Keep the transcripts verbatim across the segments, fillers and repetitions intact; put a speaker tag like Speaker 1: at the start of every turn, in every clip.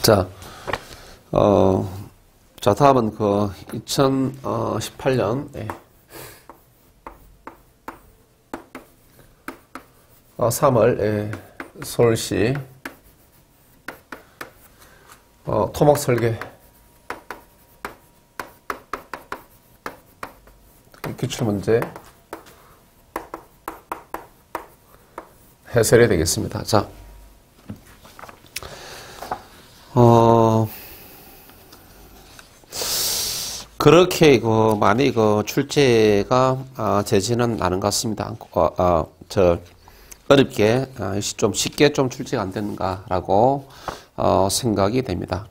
Speaker 1: 자, 어, 자, 다음은 그 이천십팔 년 예. 어, 삼월 예. 서울시 어, 토목 설계 기출문제 해설이 되겠습니다. 자, 어, 그렇게 그 많이 그 출제가 아, 되지는 않은 것 같습니다. 어, 어, 저 어렵게 아, 좀 쉽게 좀 출제가 안 되는가라고 어, 생각이 됩니다.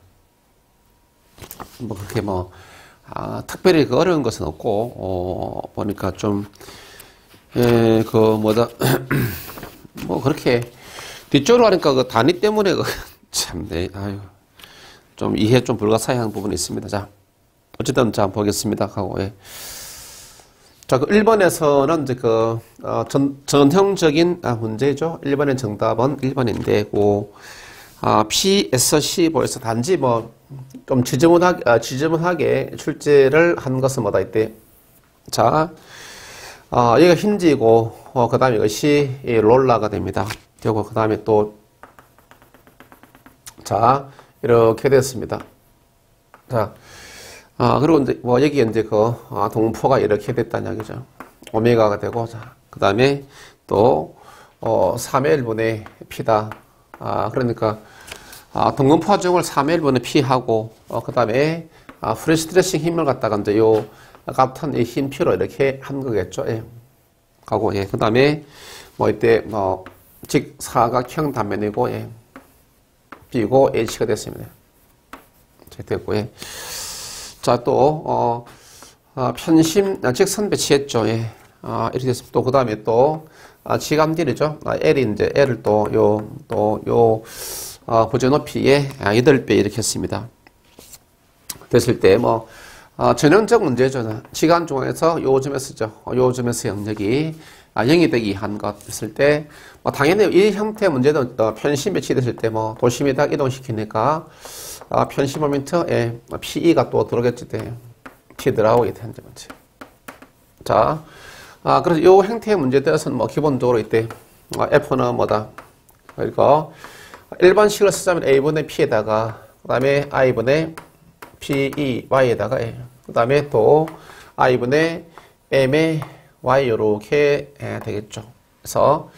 Speaker 1: 뭐 그렇게 뭐 아, 특별히 그 어려운 것은 없고 어, 보니까 좀 예, 그 뭐다 뭐 그렇게 뒤쪽으로 하니까 그 단위 때문에 그 참네 아유 좀 이해 좀 불가사의한 부분이 있습니다. 자, 어쨌든 자 보겠습니다 하고 예. 자, 그 일 번에서는 이제 그 어, 전, 전형적인 아, 문제죠. 일 번의 정답은 일 번인데 그 아, 피 에스 씨 보에서 단지 뭐 좀 지저분하게, 아, 지저분하게 출제를 한 것은 뭐다 이때. 자, 아, 여기가 힌지고, 어, 그 다음에 이것이 이 롤러가 됩니다. 그리고 그 다음에 또, 자, 이렇게 됐습니다. 자, 아, 그리고 이제 뭐 여기 이제 그 아, 동포가 이렇게 됐다는 이야기죠. 오메가가 되고, 자, 그 다음에 또, 어, 삼의 일분의 P다. 아, 그러니까, 아, 동근포 화중을 삼의 일분의 P하고, 어, 그 다음에, 아, 프리스트레싱 힘을 갖다가 이제 요, 같은 이 힘 P로 이렇게 한 거겠죠. 예. 하고, 예. 그 다음에, 뭐, 이때, 뭐, 즉, 사각형 단면이고, 예. B고, H가 됐습니다. 이렇게 됐고, 예. 자, 또, 어, 어 편심, 아, 직선 배치했죠. 예. 아, 이렇게 됐습니다. 또, 그 다음에 또, 아, 지감딜이죠. 아, L이 이제, L을 또, 요, 또, 요, 어, 부재 높이의 여덟 배 이렇게 했습니다. 됐을 때, 뭐, 어, 전형적 문제죠. 시간 중에서 요 점에서죠. 요 점에서 영역이 아, 영이 되기 한 것 했을 때, 뭐, 당연히 이 형태의 문제도 어, 편심 배치됐을 때, 뭐, 도심에다 이동시키니까, 어, 편심 모멘트에 피이가 또 들어오겠지, 때. P 들어가고 이때 현재 문제. 자, 아, 그래서 요 형태의 문제들에서는 뭐, 기본적으로 이때, 어, F는 뭐다. 그리고, 일반식을 쓰자면 A분의 P에다가, 그 다음에 I분의 P, Y에다가, 그 다음에 또 I분의 M의 Y, 요렇게 되겠죠. 그래서,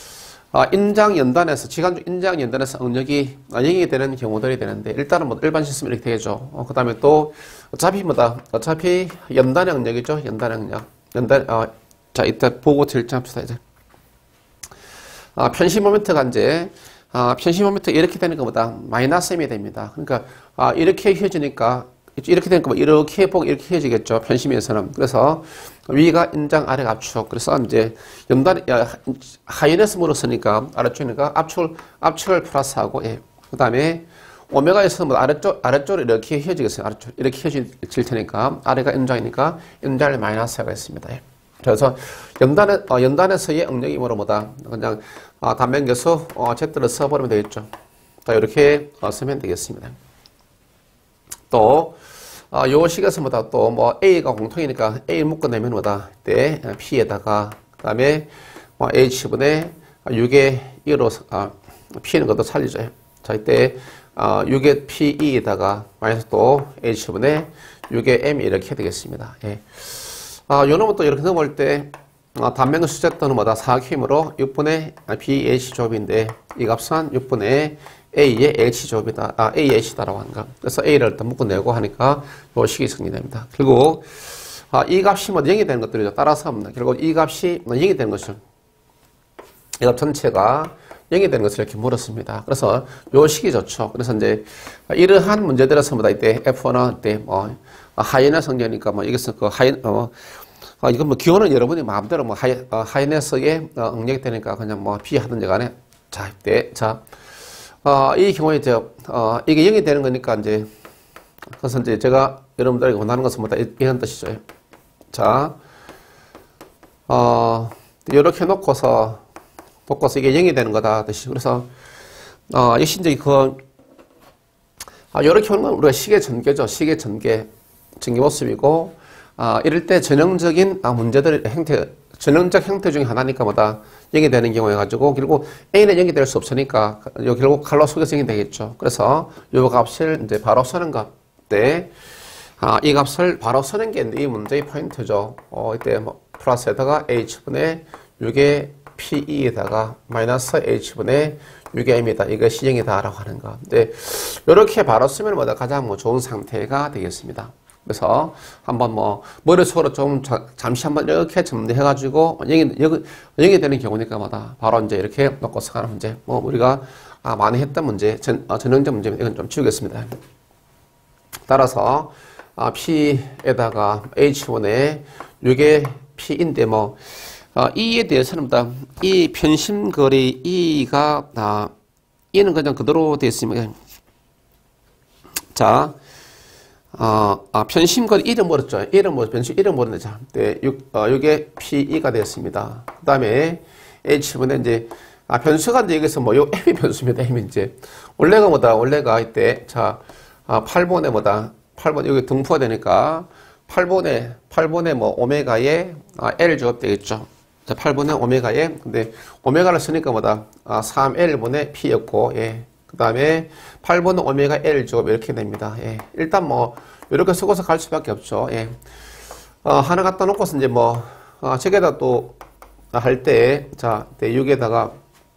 Speaker 1: 인장 연단에서, 지간주 인장 연단에서 응력이 영이 되는 경우들이 되는데, 일단은 뭐 일반식 쓰면 이렇게 되죠. 그 다음에 또, 어차피 뭐다. 어차피 연단의 응력이죠. 연단의 응력. 연단, 어, 자, 이따 보고 질문합시다, 이제. 아, 편심 모멘트가 이제, 아, 편심 모멘트 이렇게 되는 것보다 마이너스 M이 됩니다. 그러니까, 아, 이렇게 휘어지니까, 이렇게 되니까 뭐 이렇게 보고 이렇게 휘어지겠죠. 편심에서는. 그래서 위가 인장, 아래가 압축. 그래서 이제 연단, 하이너스 물었으니까 아래쪽이니까 압축을, 압축을 플러스하고, 예. 그 다음에 오메가에서는 뭐 아래쪽, 아래쪽으로 이렇게 휘어지겠어요. 아래쪽. 이렇게 휘어질 테니까, 아래가 인장이니까 인장에 마이너스가 있습니다. 예. 그래서 연단에, 어, 연단에서의 응력이 뭐로 뭐다. 그냥, 아, 단면계수, 어, Z를 써버리면 되겠죠. 자, 이렇게 어, 쓰면 되겠습니다. 또, 어, 요 식에서 뭐다. 또, 뭐, A가 공통이니까 A 묶어내면 뭐다. 이때 P에다가, 그 다음에 뭐 H분의 육의 이로, 아, P는 것도 살리죠. 자, 이때, 어, 육의 P에다가 마이너스 또 H분의 육의 M 이렇게 되겠습니다. 예. 아, 요 놈은 또 이렇게 넘어올 때, 어, 단면의 수제또는 뭐다? 사각힘으로 육분의 비 에이치 조합인데, 이 값은 육분의 A의 H 조합이다. 아, A, H다라고 하는 거. 그래서 A를 일단 묶어내고 하니까 요 식이 정리됩니다. 결국, 아, 이 값이 뭐 영이 되는 것들이죠. 따라서 합니다. 결국 이 값이 뭐 영이 되는 것이죠. 이 값 전체가 영이 되는 것을 이렇게 물었습니다. 그래서 요 식이 좋죠. 그래서 이제 이러한 문제들에서 뭐다? 이때 에프원은 이때 뭐, 하이너 성격이니까 뭐 이것은 그 하이, 어, 어, 이건 뭐 기호는 여러분이 마음대로 뭐 하이, 어, 하이너스에 어, 응력이 되니까 그냥 뭐 B 하든지 간에 자, 이때, 자, 어, 이 경우에 이제, 어, 이게 영이 되는 거니까 이제, 그래서 이제 제가 여러분들에게 원하는 것은 뭐다? 이런 뜻이죠. 자, 어, 이렇게 놓고서, 놓고서 이게 영이 되는 거다. 뜻이. 그래서, 어, 역시 이제 그, 아, 이렇게 오는 건 우리가 시계 전개죠. 시계 전개, 전개 모습이고, 아, 이럴 때 전형적인 아, 문제들 형태, 전형적 형태 중에 하나니까 뭐다 연결되는 경우에 가지고 결국 A는 연결될 수 없으니까 요 결국 칼로 속에서 연결되겠죠. 그래서 요 값을 이제 바로 쓰는 것 때, 아, 이 값을 바로 쓰는 게 이 문제의 포인트죠. 어, 이때 뭐 플러스에다가 H분의 육의 P에다가 마이너스 H분의 육의 M이다. 이것이 영이다라고 하는 거. 이제 이렇게 바로 쓰면 뭐다 가장 뭐 좋은 상태가 되겠습니다. 그래서 한번 뭐 머릿속으로 좀 자, 잠시 한번 이렇게 정리해가지고 영이 영이 영이 되는 경우니까 뭐다 바로 이제 이렇게 놓고서 가는 문제. 뭐 우리가 아, 많이 했던 문제, 전 어, 전형적 문제 이건 좀 지우겠습니다. 따라서 아, P에다가 H분의 육의 P인데 뭐 어, E에 대해서는 이 편심거리 E가 아, E는 그냥 그대로 되어 있습니다. 자. 어, 아, 편심거리 이름 모르죠. 이름 모르, 편심 이름 모르는데, 자, 네, 육, 어, 육의 P이가 됐습니다. 그 다음에 H분의 이제, 아, 변수가 이제 여기서 뭐, 요 M이 변수입니다. M이 이제. 원래가 뭐다? 원래가 이때, 자, 아, 팔 번에 뭐다? 팔 번, 여기 등푸가 되니까, 팔 번에, 팔 번에 뭐, 오메가에, 아, L 제곱 되겠죠. 자, 팔 번에 오메가에, 근데, 오메가를 쓰니까 뭐다? 아, 삼 엘분의 P였고, 예. 그 다음에 팔 번은 오메가 L 제곱 이렇게 됩니다. 예. 일단 뭐 이렇게 쓰고서 갈 수밖에 없죠. 예. 어, 하나 갖다 놓고서 이제 뭐 어, 저기다 또 할 때 자 육에다가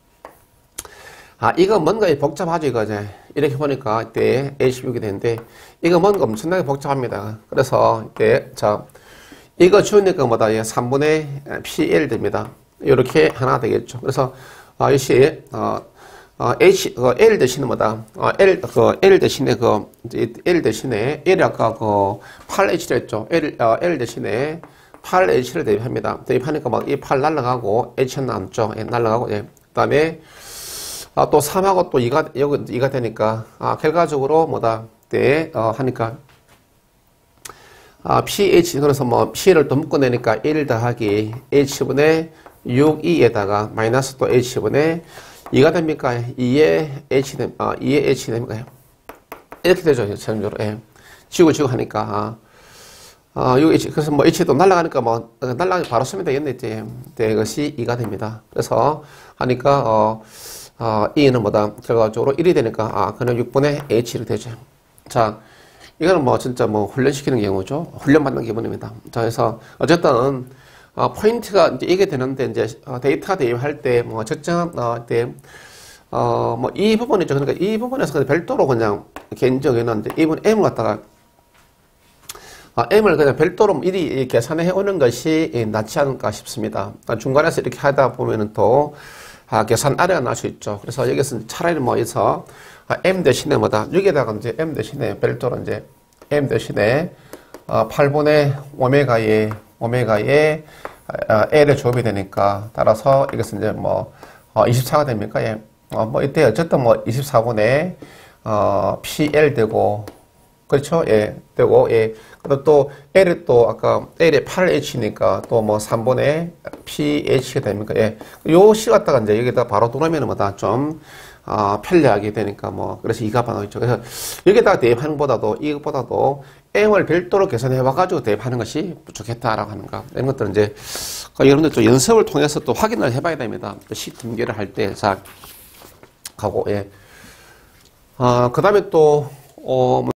Speaker 1: 아 이거 뭔가 복잡하죠 이거 이제 이렇게 보니까 이때 에이십육이 되는데 이거 뭔가 엄청나게 복잡합니다. 그래서 이때 자 이거 주니까 뭐다 예, 삼 분의 피엘 됩니다. 이렇게 하나 되겠죠. 그래서 아, 이것이 어, 어, H, 그 L 대신에 뭐다? 어, L, 그 L 대신에 그, L 대신에, L 아까 그 팔 에이치를 했죠. L, 어, L 대신에 팔 에이치를 대입합니다. 대입하니까 막 이 팔 날라가고, H는 남죠. 예, 날라가고, 예. 그 다음에, 아, 또 삼하고 또 이가, 여기 이가 되니까, 아, 결과적으로 뭐다? 때, 어, 하니까, 아, 피에이치, 그래서 뭐, P를 또 묶어내니까 일 더하기 H분의 육 이에다가 마이너스 또 H분의 이가 됩니까? 이에 H 됩, 아, 이에 H 됩니까? 이렇게 되죠, 전형적으로. 예. 지우고 지우고 하니까. 아, 아, 요 H, 그래서 뭐 H도 날아가니까 뭐, 날아가기 바로 쓰면 되겠네, 이제. 네, 이것이 이가 됩니다. 그래서 하니까, 어, 어, E는 뭐다? 결과적으로 일이 되니까, 아, 그는 육 분의 H를 되죠. 자, 이거는 뭐 진짜 뭐 훈련시키는 경우죠. 훈련받는 기분입니다. 자, 그래서 어쨌든, 어, 포인트가 이제 이게 되는데, 이제, 어, 데이터 대입할 때, 뭐, 적정, 어, 때, 어, 뭐, 이 부분이죠. 그러니까 이 부분에서 그냥 별도로 그냥 개인적인 이제 이 부분 M을 갖다가, 어, M을 그냥 별도로 미리 계산해 오는 것이 낫지 않을까 싶습니다. 중간에서 이렇게 하다 보면은 또, 아, 계산 아래가 날 수 있죠. 그래서 여기서 차라리 뭐, 해서, 아, M 대신에 뭐다. 여기에다가 이제 M 대신에 별도로 이제 M 대신에, 어, 팔 분의 오메가의 오메가의 어, L의 조합이 되니까 따라서 이것은 이제 뭐 어, 이십사가 됩니까? 예. 어, 뭐 이때 어쨌든 뭐 이십사 분의 어, 피엘 되고 그렇죠? 예. 되고 예. 그리고 또 L이 또 아까 L이 팔 에이치니까 또 뭐 삼 분의 피에이치가 됩니까? 예. 요 시 갖다가 이제 여기다 바로 들어오면 뭐다 좀 어, 편리하게 되니까 뭐 그래서 이가 나와 있죠. 그래서 여기다가 대입하는 것보다도 이것보다도 M을 별도로 계산해 와가지고 대입하는 것이 좋겠다라고 하는 거. 이런 것들은 이제 여러분들 좀 연습을 통해서 또 확인을 해봐야 됩니다. 시 등계를 할 때 자 가고 예. 어, 그 다음에 또 어.